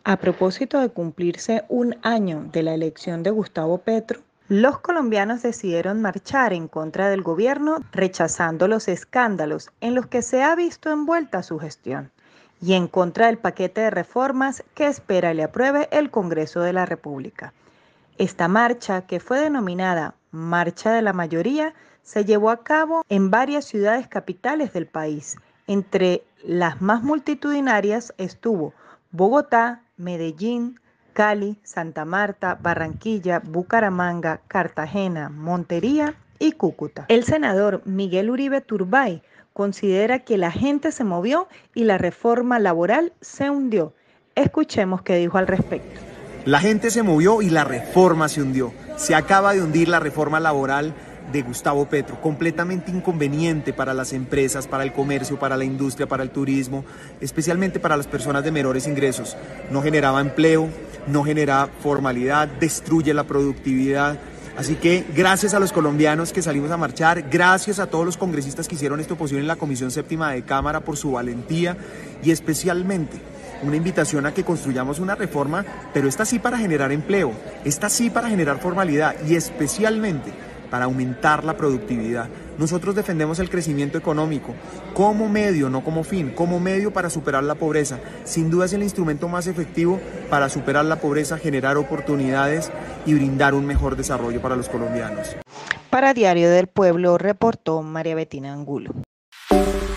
A propósito de cumplirse un año de la elección de Gustavo Petro, los colombianos decidieron marchar en contra del gobierno, rechazando los escándalos en los que se ha visto envuelta su gestión y en contra del paquete de reformas que espera le apruebe el Congreso de la República. Esta marcha, que fue denominada Marcha de la Mayoría, se llevó a cabo en varias ciudades capitales del país. Entre las más multitudinarias estuvo Bogotá, Medellín, Cali, Santa Marta, Barranquilla, Bucaramanga, Cartagena, Montería y Cúcuta. El senador Miguel Uribe Turbay considera que la gente se movió y la reforma laboral se hundió. Escuchemos qué dijo al respecto. La gente se movió y la reforma se hundió. Se acaba de hundir la reforma laboral de Gustavo Petro, completamente inconveniente para las empresas, para el comercio, para la industria, para el turismo, especialmente para las personas de menores ingresos. No generaba empleo, no genera formalidad, destruye la productividad. Así que gracias a los colombianos que salimos a marchar, gracias a todos los congresistas que hicieron esto posible en la Comisión Séptima de Cámara por su valentía y especialmente una invitación a que construyamos una reforma, pero esta sí para generar empleo, esta sí para generar formalidad y especialmente para aumentar la productividad. Nosotros defendemos el crecimiento económico como medio, no como fin, como medio para superar la pobreza. Sin duda es el instrumento más efectivo para superar la pobreza, generar oportunidades y brindar un mejor desarrollo para los colombianos. Para Diario del Pueblo reportó María Bettina Angulo.